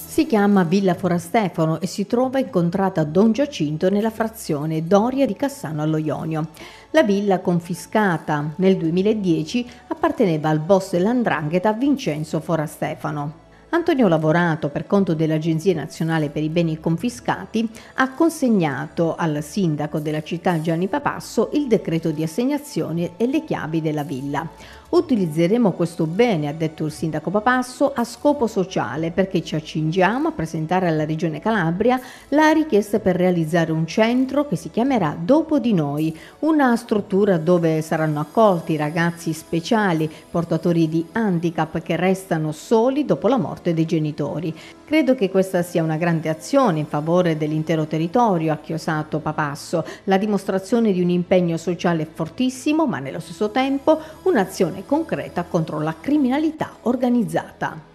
Si chiama Villa Forastefano e si trova in contrada Don Giacinto nella frazione Doria di Cassano allo Ionio. La villa, confiscata nel 2010, apparteneva al boss dell''ndrangheta Vincenzo Forastefano. Antonio Lavorato, per conto dell'Agenzia Nazionale per i Beni Confiscati, ha consegnato al sindaco della città Gianni Papasso il decreto di assegnazione e le chiavi della villa. Utilizzeremo questo bene, ha detto il sindaco Papasso, a scopo sociale perché ci accingiamo a presentare alla Regione Calabria la richiesta per realizzare un centro che si chiamerà Dopo di Noi, una struttura dove saranno accolti ragazzi speciali, portatori di handicap che restano soli dopo la morte dei genitori. Credo che questa sia una grande azione in favore dell'intero territorio, ha chiosato Papasso, la dimostrazione di un impegno sociale fortissimo, ma nello stesso tempo un'azione concreta contro la criminalità organizzata.